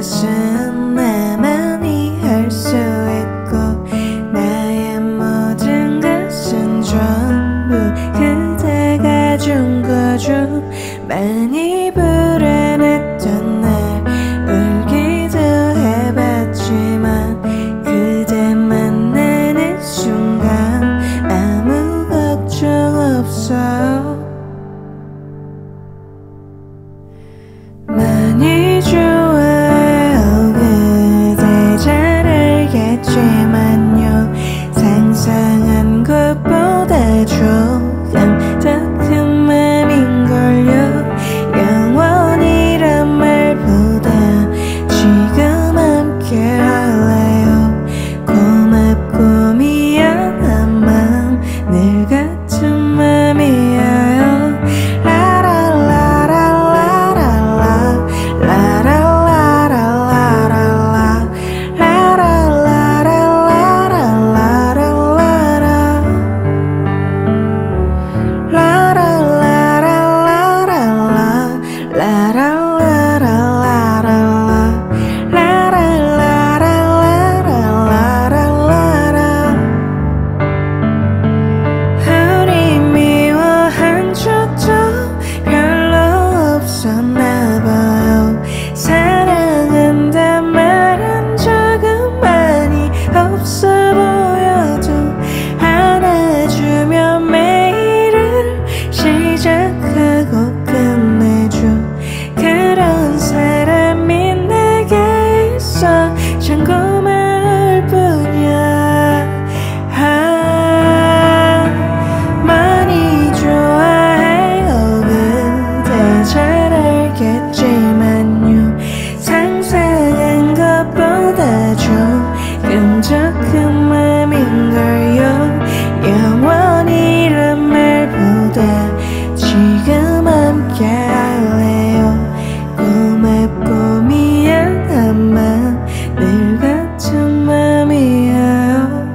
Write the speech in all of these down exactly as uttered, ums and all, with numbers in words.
것은 나만이 할 수 있고 나의 모든 것은 전부 그대가 준 거죠. 많이 불안했던 날 울기도 해봤지만 그대 만나는 순간 아무 걱정 없어요. 많이 좋아해요. 그대 잘 알겠지만요 상상한 것보다 조금 더 큰 맘인걸요. 영원이란 말보다 지금 함께할래요. 고맙고 미안한 맘 늘 같은 맘이에요. 라라라라라라 라라라라라라 우리 미워한 적도 별로 없었나 봐요. 사랑한단 말한 적은 많이 없어 보여도 안아주면 매일을 시작하고 끝내줘. 그런 사람이 내게 있어 참 고마울 뿐이야. 아, 많이 좋아해요. 그대 잘 알겠지만요 상상한 것보다 조금 더 큰 맘인걸요. 영원이란 말보다 지금 함께할래요. 고맙고 미안한 맘 늘 같은 맘이에요.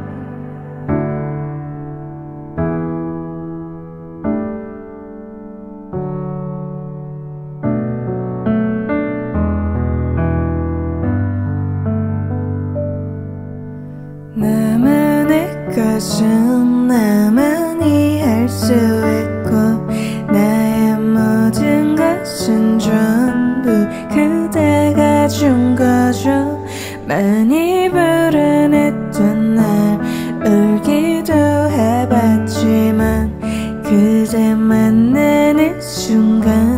나만의 것은 나만이 할 수 있고 나의 모든 것은 전부 그대가 준 거죠. 많이 불안했던 날 울기도 해봤지만 그대 만나는 순간